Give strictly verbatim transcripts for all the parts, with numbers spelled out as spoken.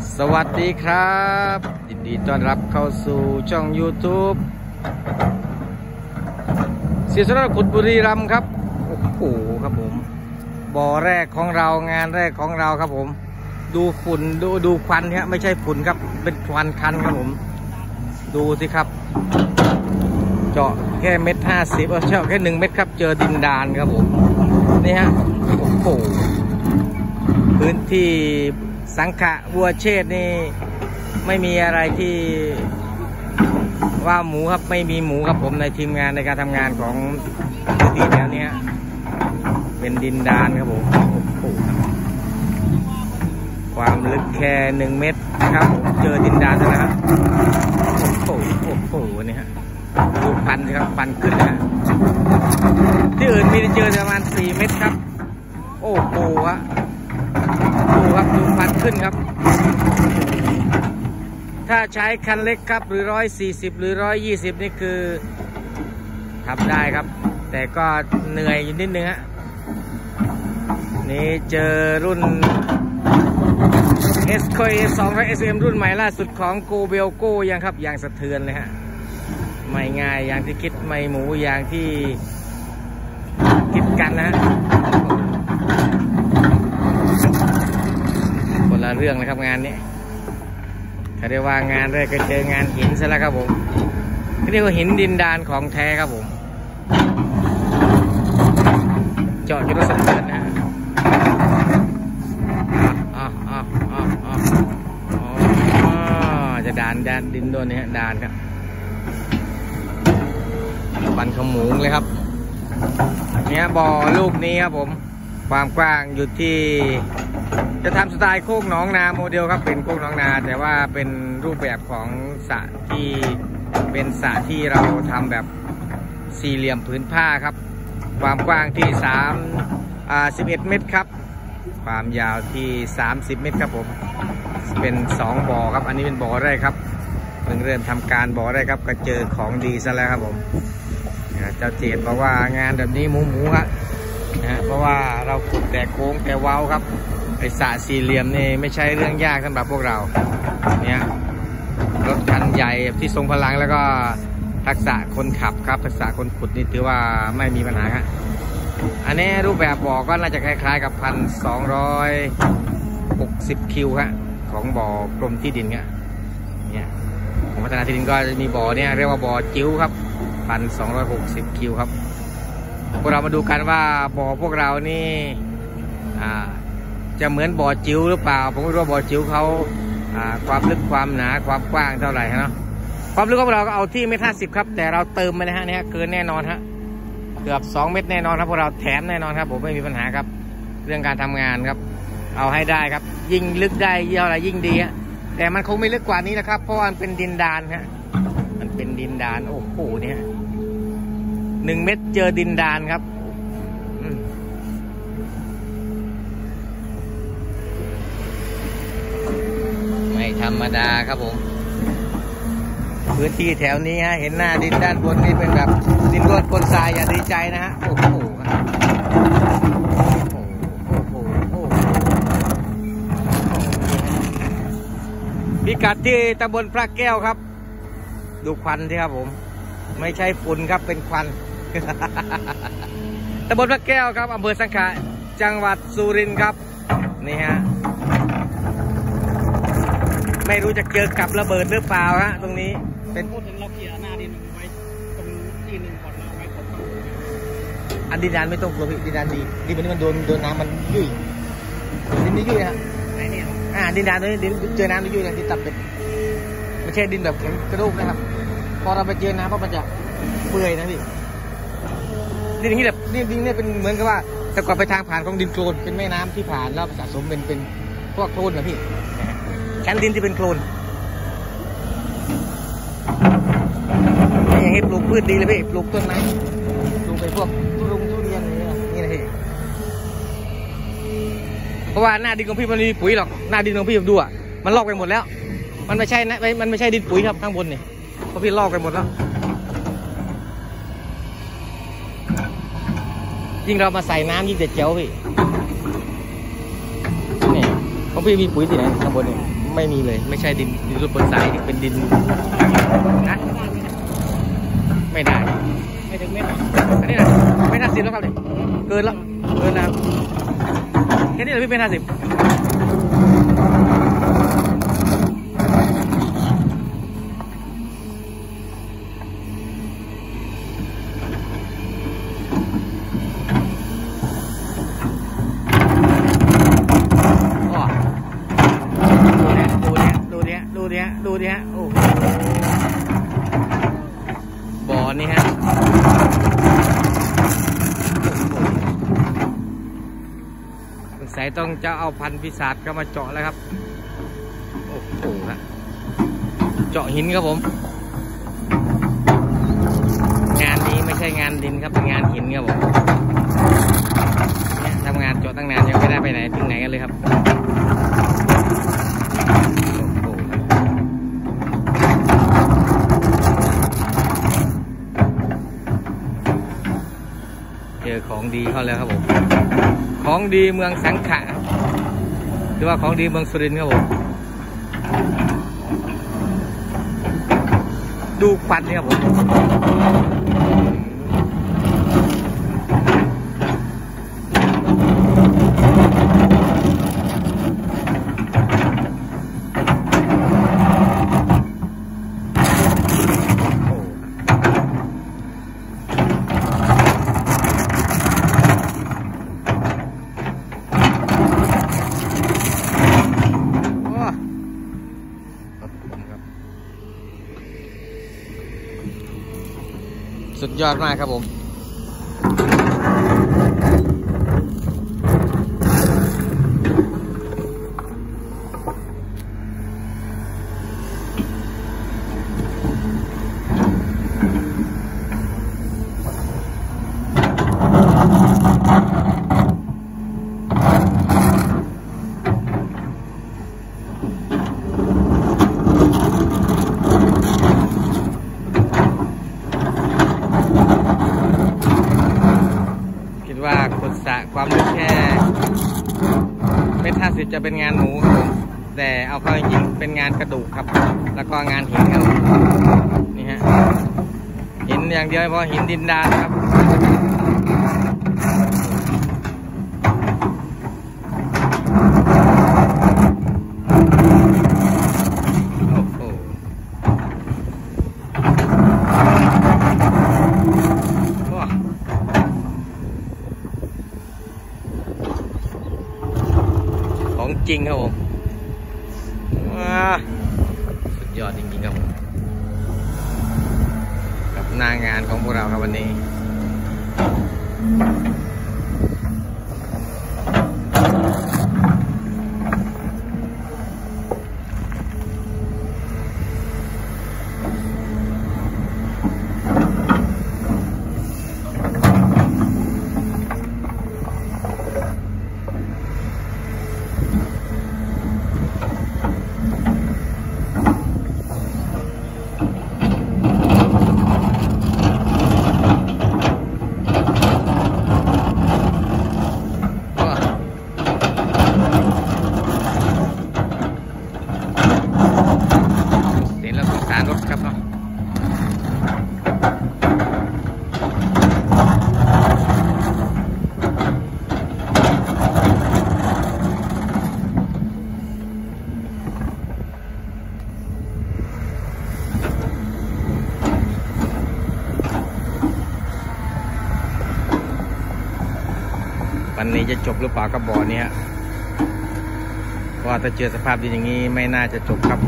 สวัสดีครับยินดีต้อนรับเข้าสู่ช่อง YouTube เสียสระขุดบุรีรัมย์ครับโอ้โหครับผมบ่อแรกของเรางานแรกของเราครับผมดูฝุ่นดูดูควันเนี่ยไม่ใช่ฝุ่นครับเป็นควันคันครับผมดูสิครับเจาะแค่เม็ดห้าสิบเออเจาะแค่หนึ่งเม็ดครับเจอดินดานครับผมนี่ฮะโอ้โหพื้นที่สังขะบัวเชษนี่ไม่มีอะไรที่ว่าหมูครับไม่มีหมูครับผมในทีมงานในการทำงานของพื้นที่แถวนี้เป็นดินดานครับผมความลึกแค่หนึ่งเมตรนะครับเจอดินดานแล้วนะครับโอ้โหโอ้โหนี่ฮะดูพันสิครับพันขึ้นนะที่อื่นมีเจอประมาณสี่เมตรครับโอ้โหฮะดูครับดูพันขึ้นครับถ้าใช้คันเล็กครับหรือร้อยสี่สิบหรือร้อยยี่สิบนี่คือทำได้ครับแต่ก็เหนื่อยอยู่นิดนึงฮะนี่เจอรุ่น เอส เค สองร้อย เอส เอ็ม รุ่นใหม่ล่าสุดของโกเบลโก้ยังครับอย่างสะเทือนเลยฮะไม่ง่ายอย่างที่คิดไม่หมูอย่างที่คิดกันนะฮะคนละเรื่องนะครับงานนี้เขาเรียกว่างานแรกก็เจองานหินซะแล้วครับผมเขาเรียกว่าหินดินดานของแท้ครับผมเจาะจนสะเทือนนะอ๋ออ๋ออ๋ออ๋ออ๋อจะดานดานดินโดนนี่ฮะดานครับปันขมุงเลยครับเนี่ยบ่อลูกนี้ครับผมความกว้างอยู่ที่จะทำสไตล์โคกหนองนาโมเดลครับเป็นโคกหนองนาแต่ว่าเป็นรูปแบบของสระที่เป็นสระที่เราทำแบบสี่เหลี่ยมผืนผ้าครับความกว้างที่สามอ่าสิบเอ็ดเมตรครับความยาวที่สามสิบเมตรครับผมเป็นสองบ่อครับอันนี้เป็นบ่อแรกครับเพิ่งเริ่มทำการบ่อแรกครับก็เจอของดีซะแล้วครับผมเจ้าเจดบอกว่างานแบบนี้หมูหมูครับนะเพราะว่าเราขุดแต่โค้งแต่เว้าครับไอสระสี่เหลี่ยมนี่ไม่ใช่เรื่องยากสำหรับพวกเราเนี่ยรถคันใหญ่ที่ทรงพลังแล้วก็ทักษะคนขับครับทักษะคนขุดนี่ถือว่าไม่มีปัญหาครับอันนี้รูปแบบบ่อก็น่าจะคล้ายๆกับพันสองร้อยหกสิบคิวครับของบ่อกรมที่ดินครับเนี่ยของพัฒนาที่ดินก็จะมีบ่อเนี่ยเรียกว่าบ่อจิ้วครับพันสองร้อยหกสิบคิวครับพวกเรามาดูกันว่าบ่อพวกเรานี่อ่าจะเหมือนบ่อจิ๋วหรือเปล่าผมไม่รู้ว่าบ่อจิ๋วเขาความลึกความหนาความกว้างเท่าไหร่เนาะความลึกของเราก็เอาที่เมตรห้าสิบครับแต่เราเติมไปนะฮะนี่ฮะเกินแน่นอนฮะเกือบสองเมตรแน่นอนครับพวกเราแถมแน่นอนครับผมไม่มีปัญหาครับเรื่องการทำงานครับเอาให้ได้ครับยิ่งลึกได้เท่าไหร่ยิ่งดีฮะแต่มันคงไม่ลึกกว่านี้นะครับเพราะว่ามันเป็นดินดานฮะมันเป็นดินดานโอ้โหเนี่ยหนึ่งเมตรเจอดินดานครับไม่ธรรมดาครับผมพื้นที่แถวนี้ฮะเห็นหน้าดินด้านบนนี่เป็นแบบดินร่วนปนทรายอย่าดีใจนะฮะโอ้โหโอ้โหโอ้โหพิกัดที่ตำบลพระแก้วครับดูควันที่ครับผมไม่ใช่ฝุ่นครับเป็นควันตำบลพระแก้วครับอำเภอสังขะจังหวัดสุรินทร์ครับนี่ฮะไม่รู้จะเจอกับระเบิดหรือเปล่าฮะตรงนี้เป็นพูดถึงเราเขี่ยหน้าดินไว้ตรงที่หนึ่งก่อนเราไว้ก่อนอันดินดานไม่ต้องกลัวพี่ดินดานดีดินมันมันโดนโดนน้ำมันยุ่ยดินนี่ยุ่ยฮะไหนเนี่ยอ่าดินดานตรงนี้ดินเจอน้ำยุ่ยนะที่ตับเป็นไม่ใช่ดินแบบแข็งกระดูกนะครับพอเราไปเจอน้ำเพราะมันจะเปื่อยนะพี่ดินอย่างนี้แบบดินดินเนี่ยเป็นเหมือนกับว่าแต่ก่อนไปทางผ่านของดินโคลนเป็นแม่น้ำที่ผ่านแล้วสะสมเป็นเป็นพวกโคลนนะพี่ชั้นดินที่เป็นโคลนอย่างนี้ปลูกพืชดีเลยพี่ปลูกต้นไม้ปลูกไปพวกทุรุงทุเรียนนี่นะนี่นะพี่เพราะว่าหน้าดินของพี่มันมีปุ๋ยหรอกหน้าดินของพี่ผมดูอ่ะมันลอกไปหมดแล้วมันไม่ใช่นะมันไม่ใช่ดินปุ๋ยครับข้างบนนี่เพราะพี่ลอกไปหมดแล้วยิ่งเรามาใส่น้ำยิ่งจะเจ๋วพี่นี่ของพี่มีปุ๋ยที่ไหนข้างบนนี่ไม่มีเลยไม่ใช่ดินดินรูปบนสายเป็นดินนะไม่ได้ไม่ถึงเมตรอันนี้นะไม่ห้าสิบแล้วครับเนี่ยเกินแล้วเกินแล้วแค่นี้เลยพี่เป็นห้าสิบดูดิฮะดูดิฮะโอ้บ่อนี่ฮะสงสัยต้องจะเอาพันธุ์ปีศาจก็มาเจาะแล้วครับโอ้โหฮะเจาะหินครับผมงานนี้ไม่ใช่งานดินครับเป็นงานหินครับผมเนี่ยทำงานเจาะตั้งนานยังไม่ได้ไปไหนถึงไหนกันเลยครับเจอของดีเข้าแล้วครับผมของดีเมืองสังขะหรือว่าของดีเมืองสุรินทร์ครับผมดูควันนี่ครับผมสุดยอดมากครับผมว่าขุดสระความลึกแค่เมตรห้าสิบจะเป็นงานหมูครับผมแต่เอาเข้าจริงๆเป็นงานกระดูกครับแล้วก็งานหินครับนี่ฮะหินอย่างเดียวเพราะหินดินดานครับของจริงครับผมสุดยอดจริงๆครับผมกับหน้างานของพวกเราครับวันนี้รถครับเนาะวันนี้จะจบหรือเปล่ากับบ่อนี้ฮะว่าถ้าเจอสภาพดีอย่างนี้ไม่น่าจะจบครับ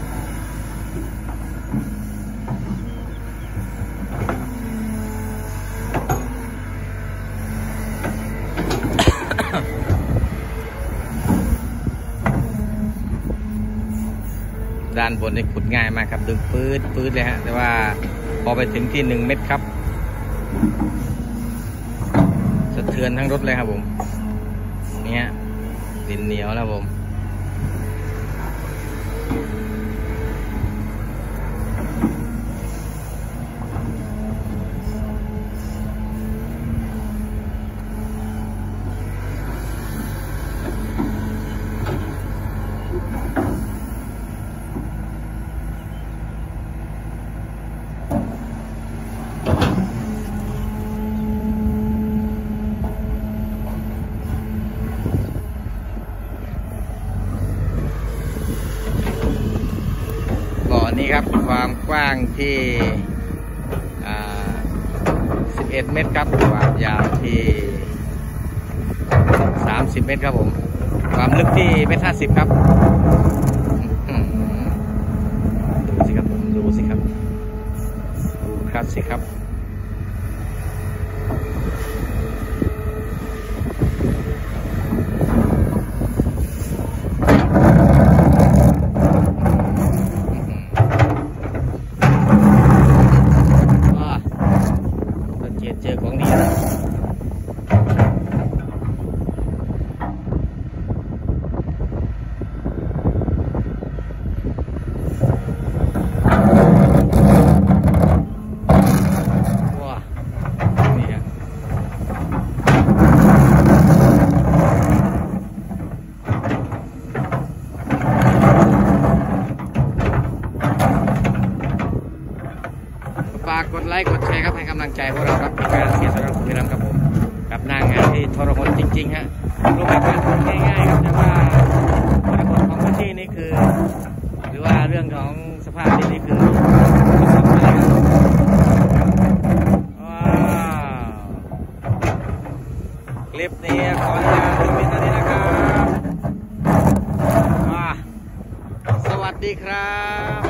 ด้านบนนี่ขุดง่ายมากครับดึงปื๊ดปื๊ดเลยฮะแต่ว่าพอไปถึงที่หนึ่งเมตรครับสะเทือนทั้งรถเลยครับผมนี่ฮะดินเหนียวแล้วผมนี่ครับความกว้างที่สิบเอ็ดเมตรครับความยาวที่สามสิบเมตรครับผมความลึกที่เมตรห้าสิบครับดูสิครับผมดูสิครับดูครับสิครับเจอของดีนะว้านี่ฮะฝากกดไลค์กดแชร์ครับให้กำลังใจพวกเราครับการเสียสละของพี่น้ำครับผมกับหน้างานที่ทรหดจริงๆฮะรูปแบบการทำง่ายๆครับแต่ว่าบริบทของพื้นที่นี่คือหรือว่าเรื่องของสภาพที่นี่คือสุดๆเลยว้าวคลิปนี้ขออนุญาตเป็นเท่านี้นะครับว้าสวัสดีครับ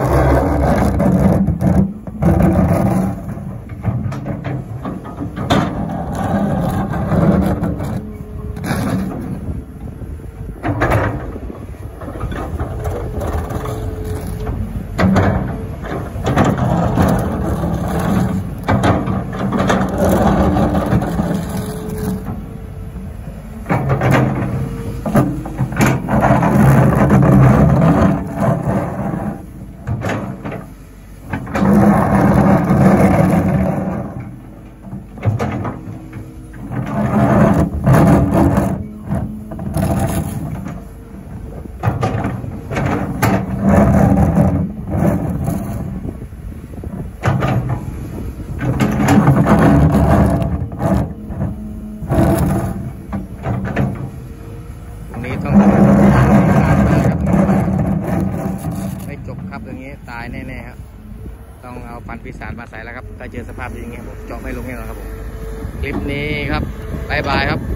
นี้ต้องไม่จบครับอย่างนี้ตายแน่ๆครับต้องเอาฟันปีศาจมาใส่แล้วครับถ้าเจอสภาพอย่างนี้ผมเจาะไม่ลงแน่นอนครับผมคลิปนี้ครับบ๊ายบายครับ